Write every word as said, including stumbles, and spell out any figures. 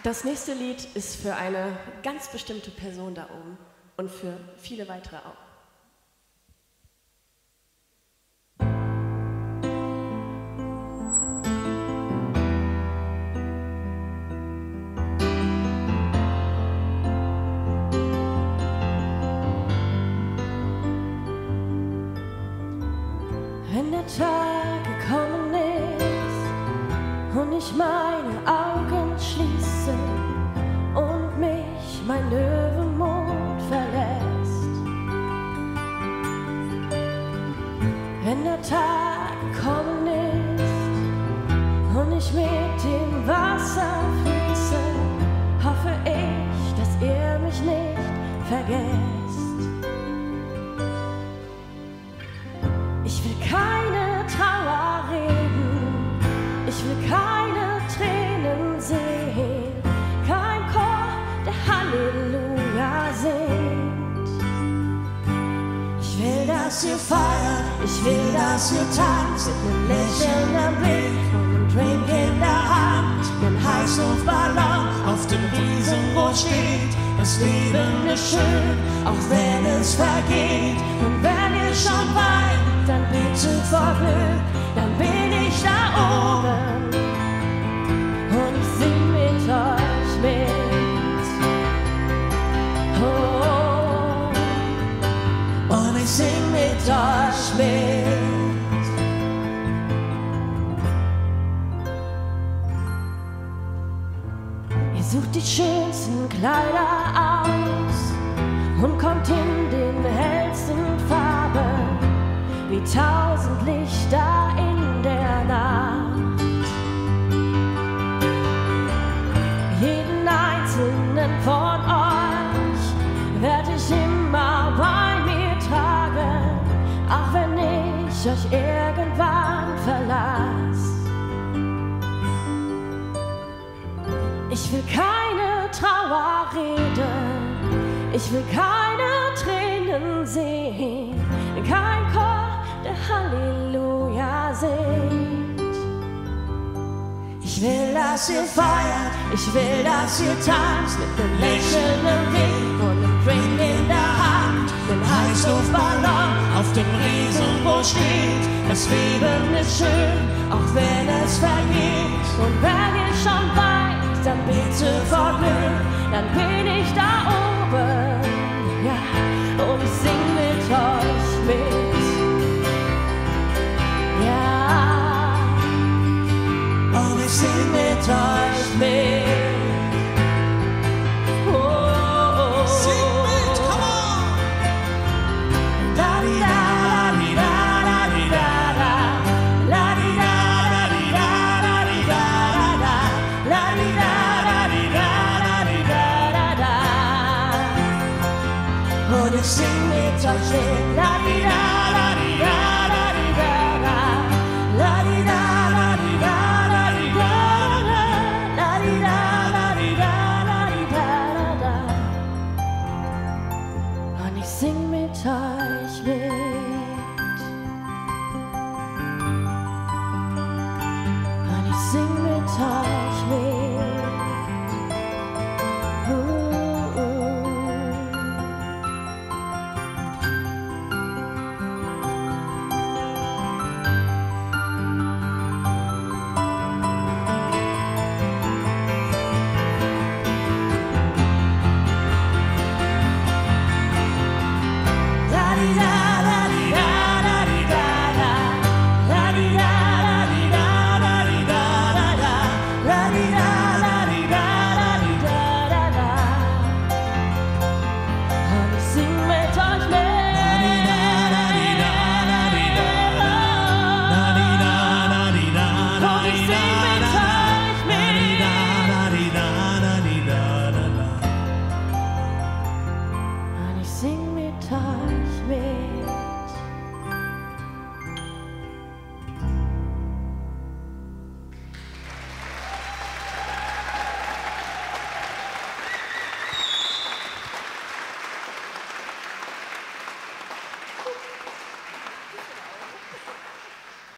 Das nächste Lied ist für eine ganz bestimmte Person da oben und für viele weitere auch. Wenn der Tag gekommen ist und ich meine Augen schließe und mich mein Löwenmond verlässt, wenn der Tag gekommen ist und ich mit dem Wasser fließe, hoffe ich, dass ihr mich nicht vergesst. Ich will keine Trauer reden, ich will keine Tränen sehen, kein Chor, der Halleluja singt. Ich will, dass ihr feiert, ich will, dass ihr tanzt, mit einem Lächeln am Blick und einem Drink in der Hand, einem Heißluftballon auf dem Riesenrad steht. Das Leben ist schön, auch wenn es vergeht, und wenn ihr schon weint, dann bitte vor Glück, dann bin ich da oben und ich sing mit euch mit. Oh, und ich sing mit euch mit. Ihr sucht die schönsten Kleider aus und kommt in den hellsten Farben wie tausend Lichter in der Nacht. Jeden einzelnen von euch werde ich immer bei mir tragen, auch wenn ich euch irgendwann verlasse. Ich will keine Trauer reden, ich will keine Tränen sehen, kein Chor, der Halleluja singt. Ich will, dass ihr feiert, ich will, dass ihr tanzt, mit einem Lächeln im Blick und einem Drink in der Hand, dem Heißluftballon auf dem Riesenrad steht. Das Leben ist schön, auch wenn es vergeht, und wenn ihr schon weint, dann bitte vor Glück, dann bin ich da oben, ja, und ich sing mit euch mit. Ja, und ich sing mit euch mit. Oh, oh, oh. Sing mit, come on! La di da, la di da, la di da da. La di da, la di da, la di da da da. La di da, la di da, la di da da da. Und ich sing mit euch mit. La di da, la di da.